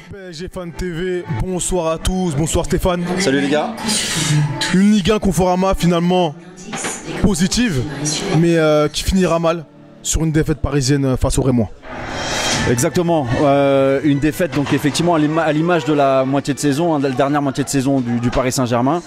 PSG Fan TV, bonsoir à tous, bonsoir Stéphane. Salut les gars. Une Ligue 1 Conforama finalement positive, mais qui finira mal sur une défaite parisienne face au Rémois. Exactement, une défaite donc effectivement à l'image de la moitié de saison, la dernière moitié de saison du Paris Saint-Germain.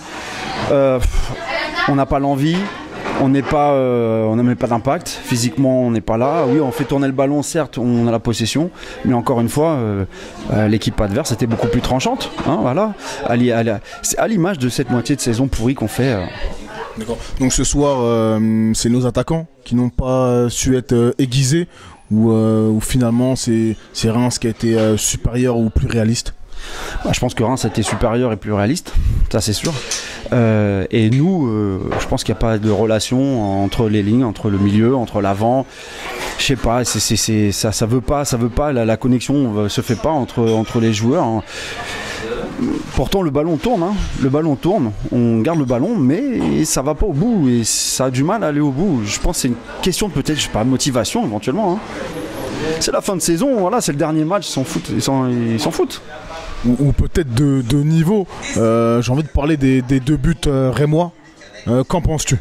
On n'a pas l'envie. On n'a même pas d'impact, physiquement on n'est pas là. Oui, on fait tourner le ballon, certes, on a la possession, mais encore une fois, l'équipe adverse était beaucoup plus tranchante. Hein, voilà. C'est à l'image de cette moitié de saison pourrie qu'on fait. D'accord. Donc ce soir, c'est nos attaquants qui n'ont pas su être aiguisés, ou finalement c'est Reims qui a été supérieur ou plus réaliste. Je pense que Reims a été supérieur et plus réaliste, ça c'est sûr. Et nous, je pense qu'il n'y a pas de relation entre les lignes, entre le milieu, entre l'avant. Je sais pas, ça veut pas, la connexion se fait pas entre les joueurs. Hein. Pourtant le ballon tourne, on garde le ballon, mais ça va pas au bout et ça a du mal à aller au bout. Je pense que c'est une question de peut-être, je sais pas, motivation éventuellement. Hein. C'est la fin de saison, voilà, c'est le dernier match, ils s'en foutent. Ou peut-être de niveau. J'ai envie de parler des deux buts rémois. Qu'en penses-tu?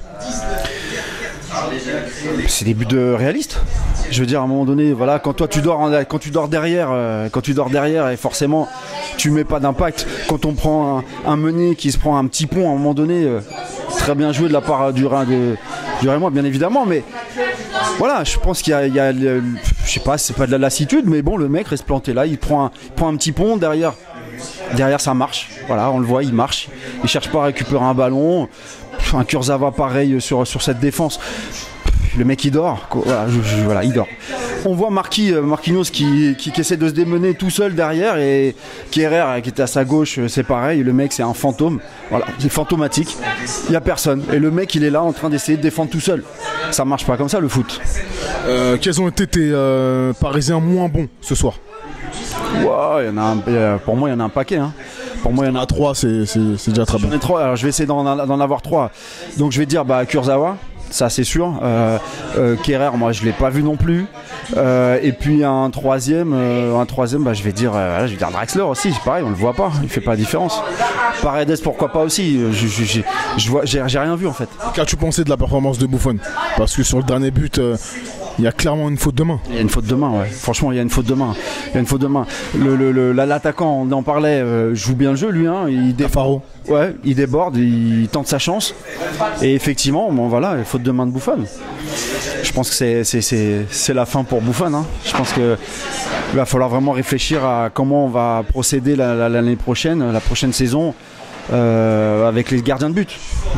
C'est des buts réalistes. Je veux dire, à un moment donné, voilà, quand tu dors derrière, et forcément tu mets pas d'impact. Quand on prend un Meunier qui se prend un petit pont, à un moment donné, très bien joué de la part du Rémois, bien évidemment, mais voilà, je pense qu'il y a je sais pas, c'est pas de la lassitude, mais bon, le mec reste planté là, il prend un petit pont derrière ça marche, voilà, on le voit, il marche, il cherche pas à récupérer un ballon. Un Kurzawa pareil sur cette défense, le mec il dort, voilà, il dort. On voit Marquinhos qui essaie de se démener tout seul derrière, et Kehrer qui était à sa gauche, c'est pareil, le mec c'est un fantôme, voilà, c'est fantomatique, il n'y a personne, et le mec il est là en train d'essayer de défendre tout seul. Ça marche pas comme ça le foot. Quels ont été tes Parisiens moins bons ce soir? Ouais, pour moi il y en a un paquet. Hein. Pour moi il y en a 3, c'est déjà très bon. J'en ai 3, alors je vais essayer d'en avoir 3. Donc je vais dire Kurzawa, ça c'est sûr. Kehrer, moi je l'ai pas vu non plus. Et puis un troisième, je vais dire Draxler aussi, c'est pareil, on le voit pas, il fait pas la différence. Paredes, pourquoi pas aussi, j'ai rien vu en fait. Qu'as-tu pensé de la performance de Buffon? Parce que sur le dernier but, il y a clairement une faute de main. Il y a une faute de main, ouais. Franchement, il y a une faute de main. L'attaquant, on en parlait, joue bien le jeu, lui. Hein. Il déborde, il tente sa chance. Et effectivement, bon, voilà, faute de main de Buffon. Je pense que c'est la fin pour Buffon. Hein. Je pense qu'il va falloir vraiment réfléchir à comment on va procéder l'année prochaine, la prochaine saison, avec les gardiens de but.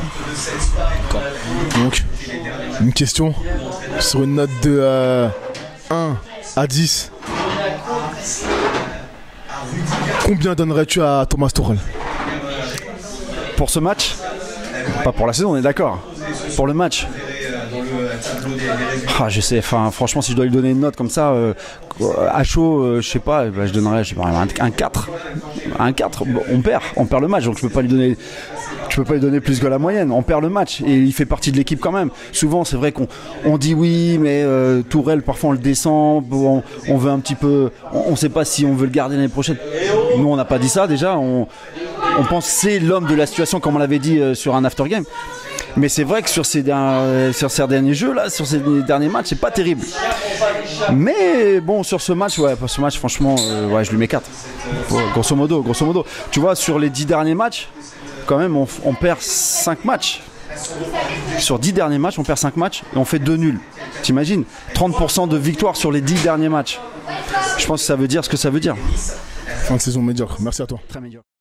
Donc, une question sur une note de 1 à 10. Combien donnerais-tu à Thomas Tuchel? Pour ce match? Pas pour la saison, on est d'accord. Pour le match. Je sais, franchement, si je dois lui donner une note comme ça, à chaud, je sais pas, je donnerais un 4. Un 4, on perd le match, donc je peux pas lui donner plus que la moyenne. On perd le match et il fait partie de l'équipe quand même. Souvent, c'est vrai qu'on dit oui, mais Tourelle, parfois on le descend, on veut un petit peu, on sait pas si on veut le garder l'année prochaine. Nous, on n'a pas dit ça déjà. On pense que c'est l'homme de la situation, comme on l'avait dit sur un after game. Mais c'est vrai que sur ces derniers jeux là, sur ces derniers matchs, c'est pas terrible. Mais bon, sur ce match, franchement, je lui mets 4. Grosso modo. Tu vois, sur les 10 derniers matchs, quand même, on perd 5 matchs. Sur 10 derniers matchs, on perd 5 matchs et on fait 2 nuls. T'imagines, 30% de victoire sur les 10 derniers matchs. Je pense que ça veut dire ce que ça veut dire. Fin de saison médiocre. Merci à toi. Très médiocre.